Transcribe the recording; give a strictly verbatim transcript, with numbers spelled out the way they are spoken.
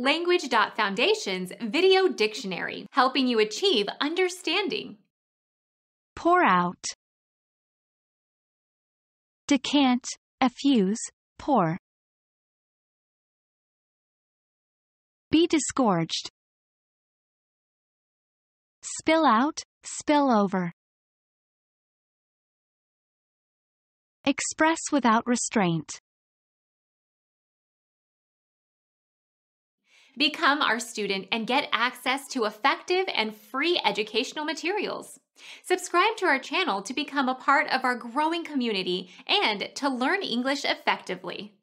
Language dot Foundation's Video Dictionary, helping you achieve understanding. Pour out. Decant, effuse, pour. Be disgorged. Spill out, spill over. Express without restraint. Become our student and get access to effective and free educational materials. Subscribe to our channel to become a part of our growing community and to learn English effectively.